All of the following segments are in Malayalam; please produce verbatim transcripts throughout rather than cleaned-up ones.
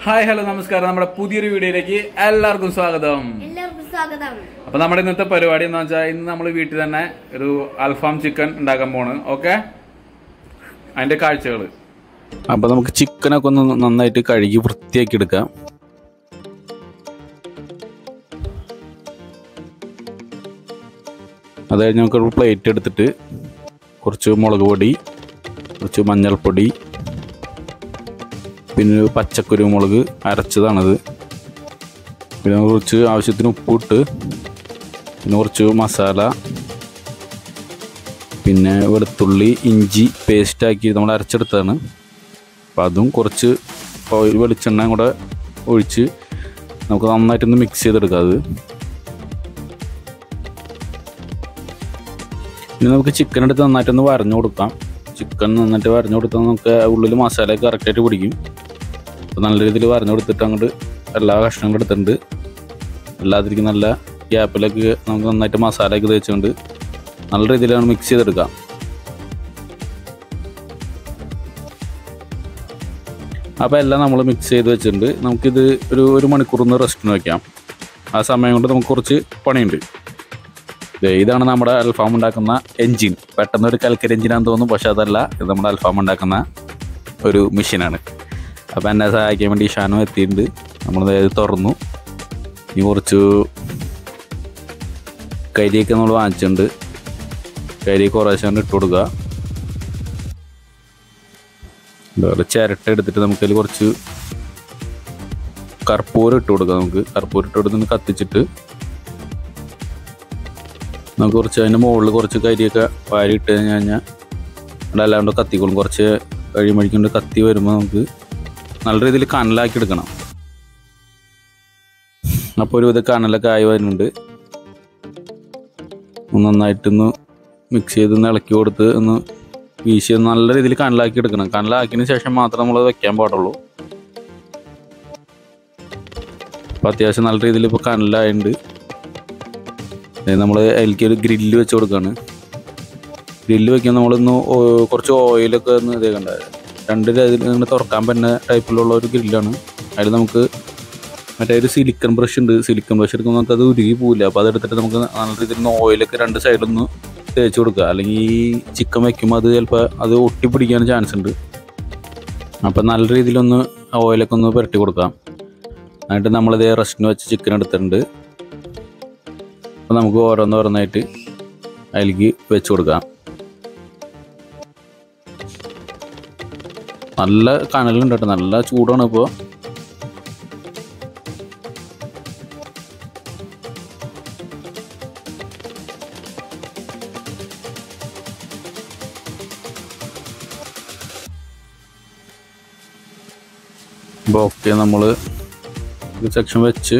ഹായ് ഹലോ നമസ്കാരം. നമ്മുടെ പുതിയൊരു വീഡിയോയിലേക്ക് എല്ലാവർക്കും സ്വാഗതം. എല്ലാവർക്കും സ്വാഗതം. അപ്പൊ നമ്മുടെ ഇന്നത്തെ പരിപാടി എന്ന് വെച്ചാൽ ഇന്ന് നമ്മൾ വീട്ടിൽ തന്നെ ഒരു അൽഫാം ചിക്കൻ ഉണ്ടാക്കാൻ പോണ്. ഓക്കെ, അതിന്റെ കാഴ്ചകൾ. അപ്പൊ നമുക്ക് ചിക്കനൊക്കെ ഒന്ന് നന്നായിട്ട് കഴുകി വൃത്തിയാക്കി എടുക്കാം. അത് കഴിഞ്ഞ് നമുക്കൊരു പ്ലേറ്റ് എടുത്തിട്ട് കുറച്ച് മുളക് പൊടി, കുറച്ച് മഞ്ഞൾപ്പൊടി, പിന്നെ പച്ചക്കുരുമുളക് അരച്ചതാണത്, പിന്നെ കുറച്ച് ആവശ്യത്തിന് ഉപ്പിട്ട്, പിന്നെ കുറച്ച് മസാല, പിന്നെ വെളുത്തുള്ളി ഇഞ്ചി പേസ്റ്റാക്കി നമ്മൾ അരച്ചെടുത്തതാണ്. അപ്പോൾ അതും കുറച്ച് ഓയിൽ വെളിച്ചെണ്ണ കൂടെ ഒഴിച്ച് നമുക്ക് നന്നായിട്ടൊന്ന് മിക്സ് ചെയ്തെടുക്കാം. അത് ഇനി നമുക്ക് ചിക്കൻ എടുത്ത് നന്നായിട്ടൊന്ന് വരഞ്ഞു കൊടുക്കാം. ചിക്കൻ നന്നായിട്ട് വരഞ്ഞു കൊടുത്താൽ നമുക്ക് ഉള്ളിൽ മസാലയൊക്കെ കറക്റ്റായിട്ട് പിടിക്കും. അപ്പോൾ നല്ല രീതിയിൽ വരഞ്ഞു കൊടുത്തിട്ട് അങ്ങോട്ട് എല്ലാ കഷ്ണങ്ങളും എടുത്തിട്ടുണ്ട്. എല്ലാത്തിരിക്കും നല്ല ഗ്യാപ്പിലൊക്കെ നമുക്ക് നന്നായിട്ട് മസാലയൊക്കെ തേച്ചുകൊണ്ട് നല്ല രീതിയിലാണ് മിക്സ് ചെയ്തെടുക്കാം. അപ്പോൾ എല്ലാം നമ്മൾ മിക്സ് ചെയ്ത് വെച്ചിട്ടുണ്ട്. നമുക്കിത് ഒരു ഒരു മണിക്കൂറൊന്ന് റെസ്റ്റിന് വയ്ക്കാം. ആ സമയം കൊണ്ട് നമുക്ക് കുറച്ച് പണിയുണ്ട്. ഇതാണ് നമ്മുടെ അൽഫാം ഉണ്ടാക്കുന്ന എൻജിൻ. പെട്ടെന്ന് ഒരു കൽക്കരി എൻജിനാന്ന് തോന്നും, പക്ഷെ അതല്ല, ഇത് നമ്മുടെ അൽഫാം ഉണ്ടാക്കുന്ന ഒരു മെഷീനാണ്. അപ്പോൾ എന്നെ സഹായിക്കാൻ വേണ്ടി ഷാനും എത്തിയിട്ടുണ്ട്. നമ്മളത് തുറന്നു. ഇനി കുറച്ച് കരിയൊക്കെ നമ്മൾ വാങ്ങിച്ചിട്ടുണ്ട്. കരി കുറേശ്ശെ കൊണ്ട് ഇട്ട് കൊടുക്കുക. ഒരു ചിരട്ട എടുത്തിട്ട് നമുക്കതിൽ കുറച്ച് കർപ്പൂരം ഇട്ട് കൊടുക്കുക. നമുക്ക് കർപ്പൂരം ഇട്ട് കൊടുത്ത് കത്തിച്ചിട്ട് നമുക്ക് കുറച്ച് അതിൻ്റെ മുകളിൽ കുറച്ച് കരിയൊക്കെ വാരി ഇട്ട് കഴിഞ്ഞ് കഴിഞ്ഞാൽ അവിടെ അല്ലാണ്ട് കത്തിക്കോളും. കുറച്ച് കഴിയുമ്പോഴേക്കൊണ്ട് കത്തി വരുമ്പോൾ നമുക്ക് നല്ല രീതിയിൽ കനലാക്കി എടുക്കണം. അപ്പോൾ ഒരു വിധ കനലൊക്കെ ആയി വരുന്നുണ്ട്. നന്നായിട്ടൊന്ന് മിക്സ് ചെയ്ത് ഒന്ന് ഇളക്കി കൊടുത്ത് ഒന്ന് വീശി നല്ല രീതിയിൽ കനലാക്കി എടുക്കണം. കനലാക്കിയതിന് ശേഷം മാത്രം നമ്മൾ വെക്കാൻ പാടുള്ളൂ. അപ്പോൾ അത്യാവശ്യം നല്ല രീതിയിൽ ഇപ്പോൾ കനലായിട്ടുണ്ട്. നമ്മൾ അതിലേക്ക് ഒരു ഗ്രില്ല് വെച്ച് കൊടുക്കുകയാണ്. ഗ്രില്ല് വയ്ക്കാൻ നമ്മളൊന്ന് കുറച്ച് ഓയിലൊക്കെ ഒന്ന് ഇതേക്കണ്ട. രണ്ട് ഇങ്ങനെ തുറക്കാൻ പറ്റുന്ന ടൈപ്പിലുള്ള ഒരു ഗ്രില്ലാണ്. അതിൽ നമുക്ക് മറ്റേ ഒരു സിലിക്കൺ ബ്രഷ് ഉണ്ട്. സിലിക്കൺ ബ്രഷ് എടുക്കുമ്പോൾ നമുക്ക് അത് ഉരുകി പോവില്ല. അപ്പോൾ അതെടുത്തിട്ട് നമുക്ക് നല്ല രീതിയിൽ ഓയിലൊക്കെ രണ്ട് സൈഡിലൊന്ന് തേച്ച് കൊടുക്കുക. അല്ലെങ്കിൽ ഈ ചിക്കൻ വയ്ക്കുമ്പോൾ അത് ചിലപ്പോൾ അത് ഒട്ടിപ്പിടിക്കാൻ ചാൻസ് ഉണ്ട്. അപ്പോൾ നല്ല രീതിയിലൊന്ന് ഓയിലൊക്കെ ഒന്ന് പുരട്ടി കൊടുക്കാം. എന്നിട്ട് നമ്മളിത് റെസ്റ്റിന് വെച്ച് ചിക്കൻ എടുത്തിട്ടുണ്ട്. അപ്പോൾ നമുക്ക് ഓരോന്നോരോന്നായിട്ട് അതിലേക്ക് വെച്ച് കൊടുക്കാം. നല്ല കനലുണ്ട് കേട്ടോ, നല്ല ചൂടാണ് ഇപ്പോൾ. അപ്പോൾ ഓക്കെ, നമ്മൾ ഒരു സെക്ഷൻ വെച്ച്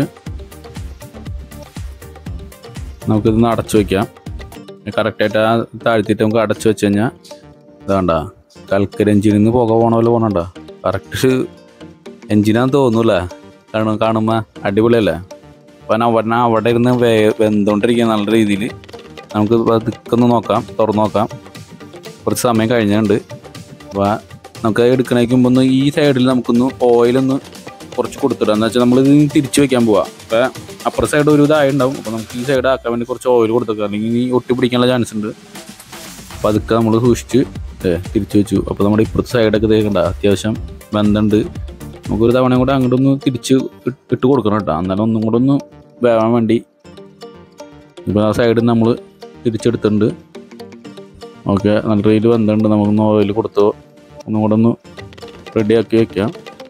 നമുക്കിതൊന്ന് അടച്ചു വയ്ക്കാം. കറക്റ്റായിട്ട് ആ താഴ്ത്തിയിട്ട് നമുക്ക് അടച്ചു വെച്ച് കഴിഞ്ഞാൽ ഇതാണ്ട കൽക്കരി എഞ്ചിനിൽ നിന്ന് പുക പോകണ പോലെ പോകണണ്ട. കറക്റ്റ് എഞ്ചിനാന്ന് തോന്നൂല്ലേ കാണും കാണുമ്പോൾ അടിപൊളിയല്ലേ. അപ്പം അവിടെ അവിടെ ഇരുന്ന് വേ വെന്തുകൊണ്ടിരിക്കുക നല്ല രീതിയിൽ. നമുക്ക് ദിക്കൊന്ന് നോക്കാം, തുറന്നു നോക്കാം. കുറച്ച് സമയം കഴിഞ്ഞുണ്ട്. അപ്പോൾ നമുക്ക് എടുക്കണേക്ക് മുമ്പ് ഒന്ന് ഈ സൈഡിൽ നമുക്കൊന്ന് ഓയിലൊന്ന് കുറച്ച് കൊടുത്തിടാം. എന്ന് വെച്ചാൽ നമ്മളിത് തിരിച്ച് വയ്ക്കാൻ പോവാം. അപ്പോൾ അപ്പുറ സൈഡ് ഒരു ഇതായി ഉണ്ടാവും. അപ്പോൾ നമുക്ക് ഈ സൈഡ് ആക്കാൻ വേണ്ടി കുറച്ച് ഓയിൽ കൊടുത്തേക്കാം, അല്ലെങ്കിൽ ഈ ഒട്ടി പിടിക്കാനുള്ള ചാൻസ് ഉണ്ട്. അപ്പോൾ അതൊക്കെ നമ്മൾ സൂക്ഷിച്ച് തിരിച്ചു വെച്ചു. അപ്പോൾ നമ്മുടെ ഇപ്പുറത്തെ സൈഡൊക്കെ തേക്കണ്ട, അത്യാവശ്യം ബന്ധമുണ്ട്. നമുക്കൊരു തവണയും കൂടെ അങ്ങോട്ടൊന്ന് തിരിച്ച് ഇട്ട് കൊടുക്കണം കേട്ടോ, എന്നാലും ഒന്നും കൂടെ ഒന്ന് വേവാൻ വേണ്ടി. ഇപ്പോൾ ആ സൈഡിൽ നമ്മൾ തിരിച്ചെടുത്തിട്ടുണ്ട്. ഓക്കെ, നല്ല രീതിയിൽ ബന്ധമുണ്ട്. നമുക്കൊന്ന് ഓയിൽ കൊടുത്തോ ഒന്നും കൂടെ ഒന്ന് റെഡിയാക്കി വയ്ക്കാം.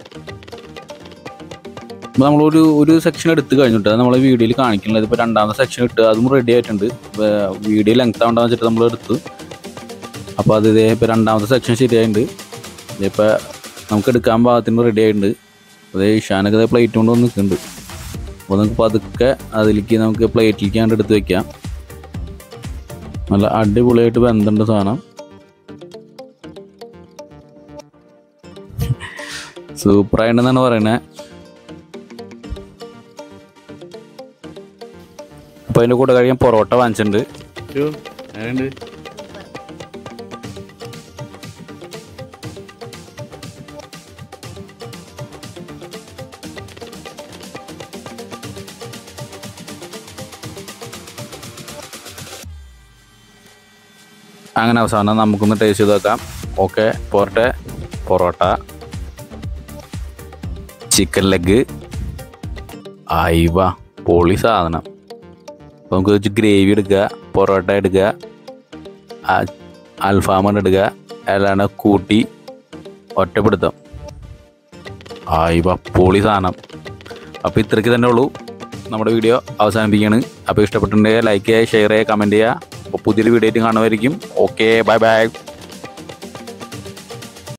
അപ്പോൾ നമ്മളൊരു ഒരു സെക്ഷൻ എടുത്ത് കഴിഞ്ഞിട്ട് അത് നമ്മളെ വീഡിയോയിൽ കാണിക്കുന്നത്. ഇപ്പോൾ രണ്ടാമത്തെ സെക്ഷൻ ഇട്ട് അതും റെഡി ആയിട്ടുണ്ട്. വീഡിയോ ലെങ്ത് ആവണ്ടെന്ന് വെച്ചിട്ട് നമ്മൾ എടുത്തു. അപ്പോൾ അത് ഇതേ ഇപ്പോൾ രണ്ടാമത്തെ സെക്ഷൻ ശരിയായിട്ടുണ്ട്. ഇതിപ്പോൾ നമുക്ക് എടുക്കാൻ പാകത്തിന് റെഡി ആയിട്ടുണ്ട്. അതേ ഇഷാനൊക്കെ അതേ പ്ലേറ്റ് കൊണ്ട് വന്ന് നിൽക്കുന്നുണ്ട്. അപ്പോൾ നമുക്ക് പതുക്കെ അതിലേക്ക് നമുക്ക് പ്ലേറ്റിലേക്ക് കണ്ട് എടുത്ത് വയ്ക്കാം. നല്ല അടിപൊളിയായിട്ട് ബന്ധമുണ്ട് സാധനം. സൂപ്പറായിട്ടെന്നാണ് പറയണേ. അപ്പോൾ അതിൻ്റെ കൂടെ കഴിയാൻ പൊറോട്ട വാങ്ങിച്ചിട്ടുണ്ട്. ഒരു അങ്ങനെ അവസാനം നമുക്കൊന്ന് ടേസ്റ്റ് ചെയ്ത് നോക്കാം. ഓക്കെ, പോരട്ടെ. പൊറോട്ട, ചിക്കൻ ലെഗ്, ആയിവ പൊളി സാധനം. അപ്പോൾ നമുക്ക് വെച്ച് ഗ്രേവി എടുക്കുക, പൊറോട്ട എടുക്കുക, അൽഫാമൺ എടുക്കുക, എല്ലാം കൂട്ടി ഒറ്റപ്പെടുത്താം. ആയിവ പൊളി സാധനം. അപ്പോൾ ഇത്രയ്ക്ക് തന്നെ ഉള്ളൂ. നമ്മുടെ വീഡിയോ അവസാനിപ്പിക്കുകയാണ്. അപ്പോൾ ഇഷ്ടപ്പെട്ടിട്ടുണ്ടെങ്കിൽ ലൈക്ക് ചെയ്യുക, ഷെയർ ചെയ്യുക, കമൻറ്റ് ചെയ്യുക. അപ്പോൾ പുതിയൊരു വീഡിയോ ആയിട്ട് കാണുമായിരിക്കും. Okay, bye by.